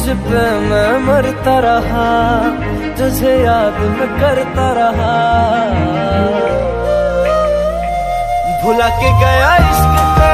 पे मैं मरता रहा, तुझे याद मैं करता रहा। भुला के गया इश्क